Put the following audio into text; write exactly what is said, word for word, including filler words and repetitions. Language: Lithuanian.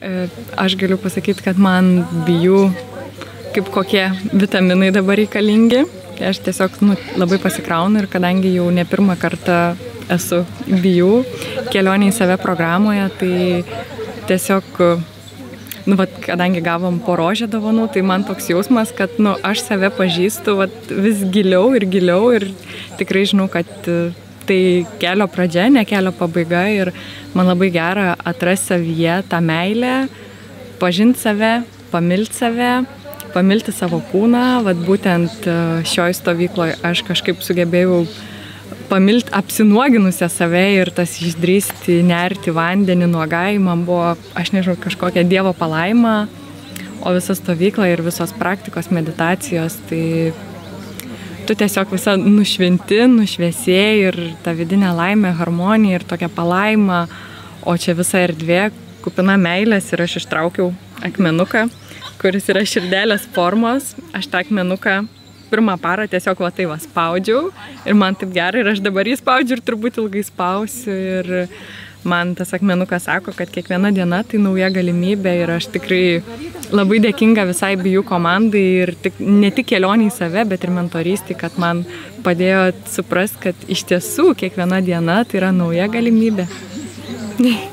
Aš galiu pasakyti, kad man bijų kaip kokie vitaminai dabar reikalingi. Aš tiesiog nu, labai pasikraunu ir kadangi jau ne pirmą kartą esu bijų kelionė į save programoje, tai tiesiog, nu, vat, kadangi gavom po rožę dovanų, tai man toks jausmas, kad nu, aš save pažįstu vat, vis giliau ir giliau ir tikrai žinau, kad tai kelio pradžia, ne kelio pabaiga ir man labai gera atrasti savyje tą meilę, pažinti save, pamilti save, pamilti savo kūną. Vat būtent šioj stovykloje aš kažkaip sugebėjau pamilti apsinuoginusią save ir tas išdrįsti nerti vandenį nuogai. Man buvo, aš nežinau, kažkokia Dievo palaima, o visa stovykla ir visos praktikos, meditacijos, tai tu tiesiog visą nušvinti, nušviesėjai ir ta vidinė laimė, harmonija ir tokia palaima, o čia visa erdvė kupina meilės ir aš ištraukiau akmenuką, kuris yra širdelės formos. Aš tą akmenuką pirmą parą tiesiog va tai va spaudžiau ir man taip gerai ir aš dabar jį spaudžiu ir turbūt ilgai spausiu ir man tas akmenukas sako, kad kiekviena diena tai nauja galimybė ir aš tikrai labai dėkinga visai bijų komandai ir tik, ne tik kelionį į save, bet ir mentorystį, kad man padėjo suprasti, kad iš tiesų kiekviena diena tai yra nauja galimybė.